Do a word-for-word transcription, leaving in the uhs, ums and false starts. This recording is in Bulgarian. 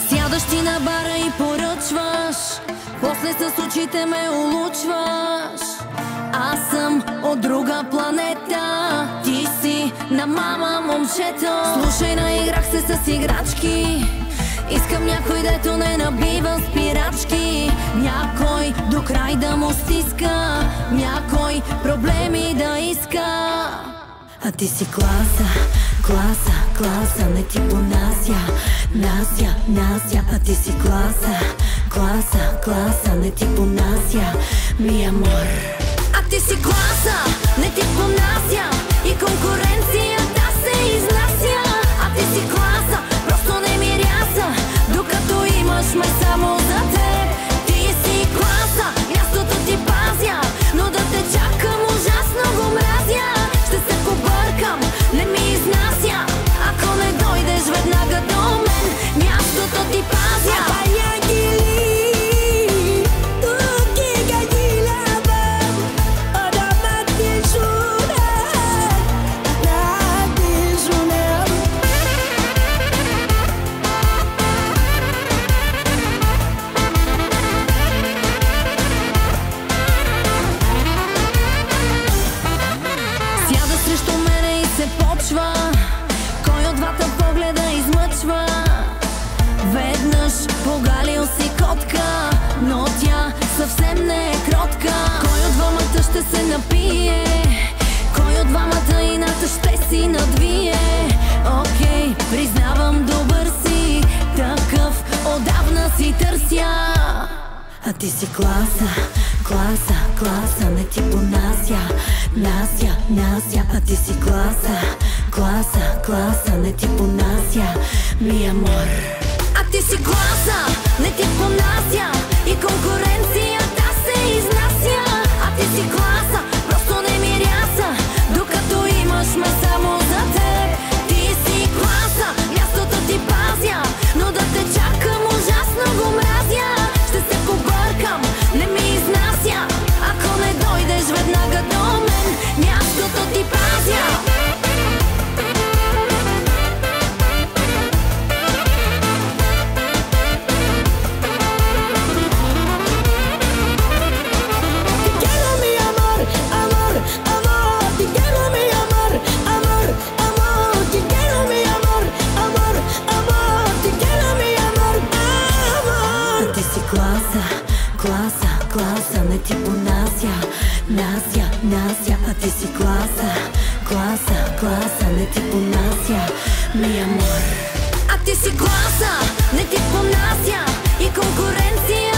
Сядаш ти на бара и поръчваш, после с очите ме улучваш. Аз съм от друга планета, ти си на мама момчето. Слушай, наиграх се с играчки, искам някой, дето не набива спирачки. Някой до край да му стиска, някой проблеми да иска. А ти си класа, класа, класа, не ти понася, нася, нася. А ти си класа, класа, класа, не ти понася, ми амор. А ти си класа, не ти понася и конкуренцията се изнася. А ти си класа, просто не ми ряса, докато имаш ме само за теб. Ти си класа, мястото ти пазя, но да те чакам ужасно го мразя. Ще се побъркам, не ми изнася, ако не дойдеш веднага до мен, мястото ти пазя. Кой от двата погледа измъчва? Веднъж погалил си котка, но тя съвсем не е кротка. Кой от двамата ще се напие? Кой от двамата ината ще си надвие? Окей, okay, признавам, добър си, такъв отдавна си търся. А ти си класа, класа, класа, не ти понася, нася, нася. А ти си класа, класа, класа, не ти понася, ми амор. А ти си класа, не ти понася и конкуренцията се изнася. А ти си класа, просто не ми ряса, докато имаш ме само за теб. Ти си класа, мястото ти пазя, но да те чакам ужасно го мразя. Ще се побъркам, не ми изнася, ако не дойдеш веднага до мен, мястото ти пазя. Класа, класа, класа, не ти понася, нася, нася. А ти си класа, класа, класа, не ти понася, ми амор. А ти си класа, не ти понася и конкуренция